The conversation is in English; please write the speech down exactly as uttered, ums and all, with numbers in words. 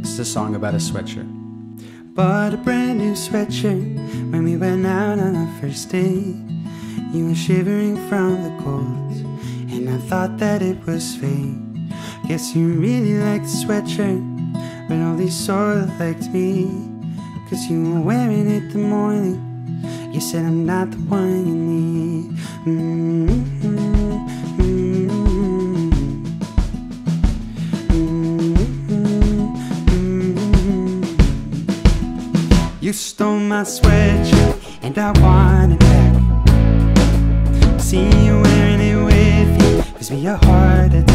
It's a song about a sweatshirt. Bought a brand new sweatshirt when we went out on our first date. You were shivering from the cold, and I thought that it was fake. Guess you really liked the sweatshirt, but only sort of liked me, 'cause you were wearing it the morning. You said I'm not the one you need. Mm-hmm. You stole my sweatshirt and I want it back. See you wearing it with you gives me a heart attack.